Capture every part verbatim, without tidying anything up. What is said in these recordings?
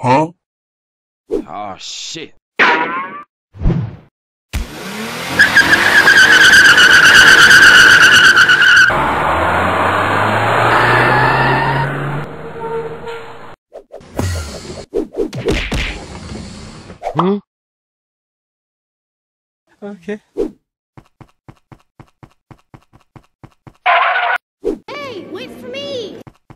Huh? Oh shit. Hmm? Okay. Hey, wait for me!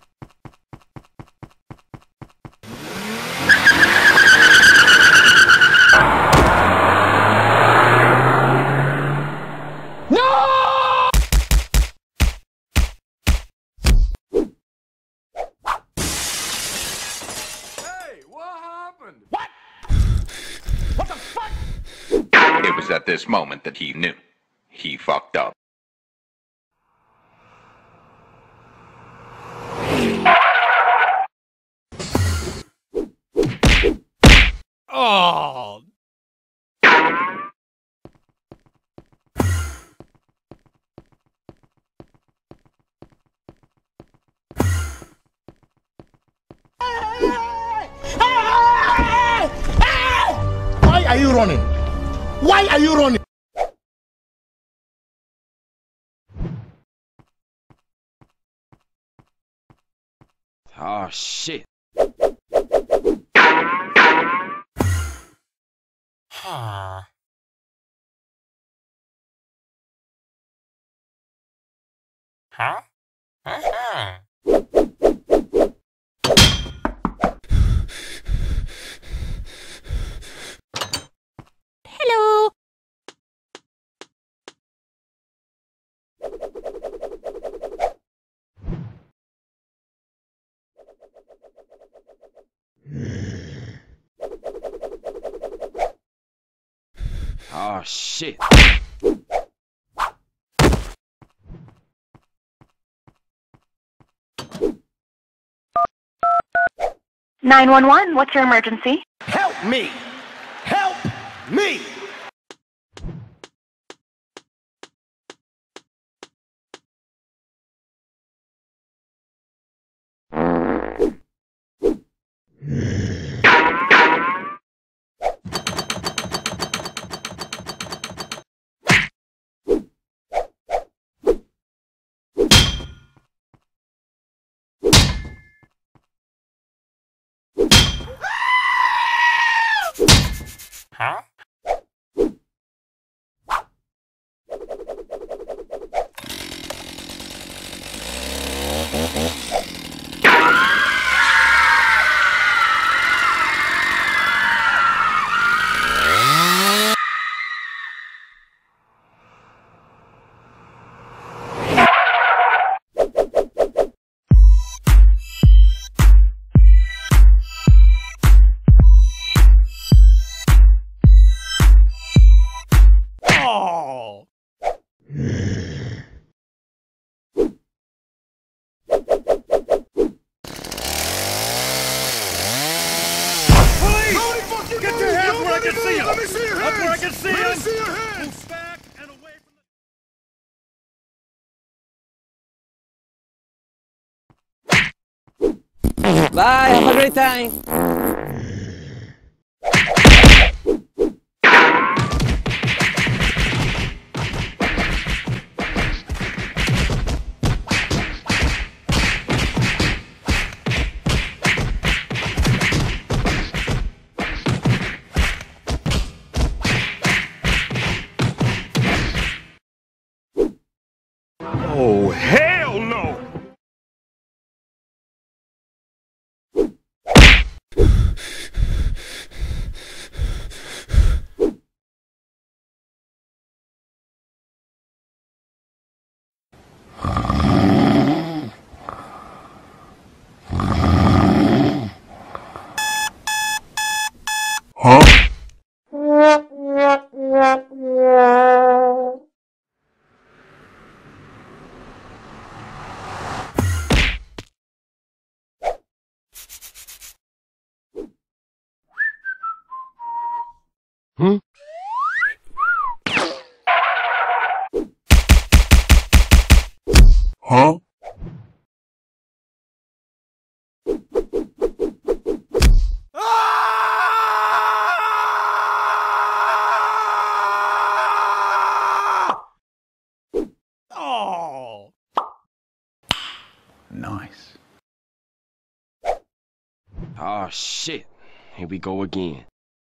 It was at this moment that he knew. He fucked up. Oh! Why are you running? Why are you running? Oh shit. Huh. Huh? Uh-huh. Hello! Oh shit. nine one one, what's your emergency? Help me! Help me! Huh? Oh! Get your hands where I can see them! Let me see your hands! Up where I can see Let me them! see your hands! Move back and away from the... Bye, have a great time. Oh, hell no! Huh? Hmm? Huh? Ah! Oh. Nice. Oh shit. Here we go again.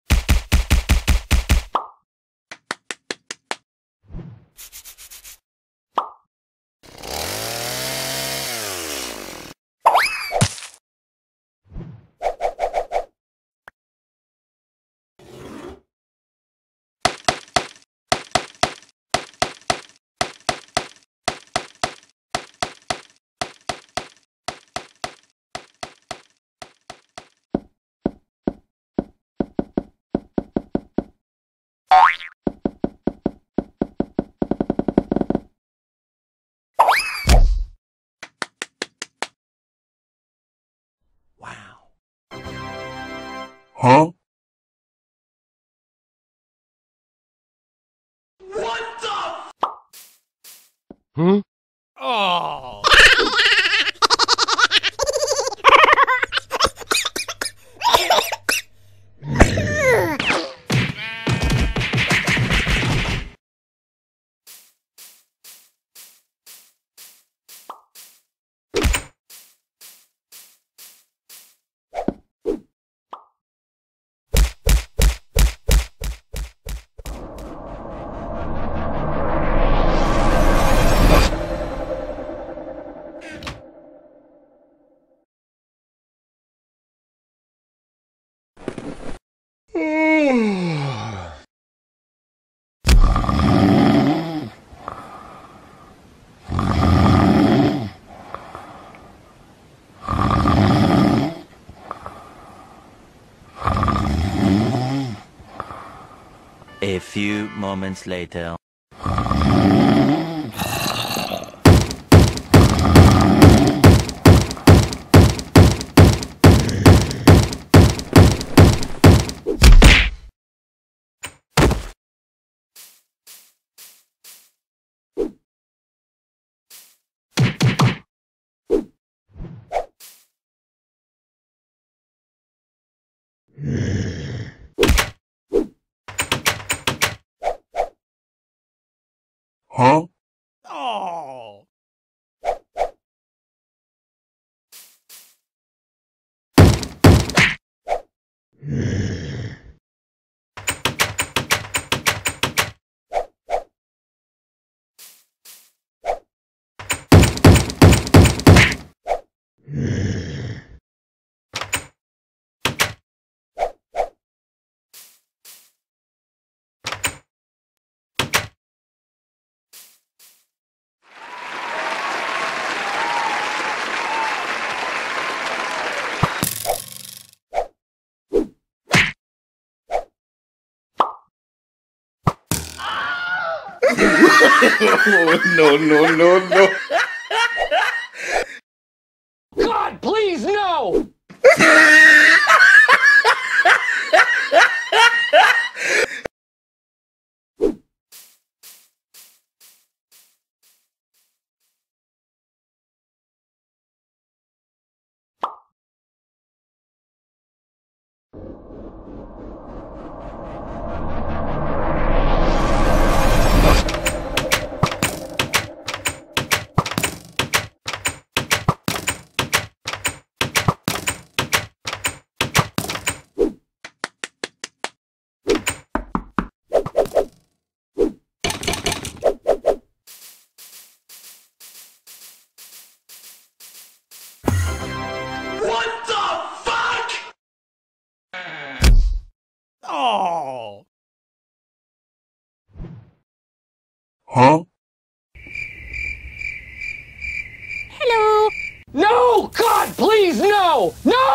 Huh? Hmm? Oh. A few moments later. Huh? Oh. No, no, no, no. God, please, no! Oh. Huh? Hello. No! God, please, no! No!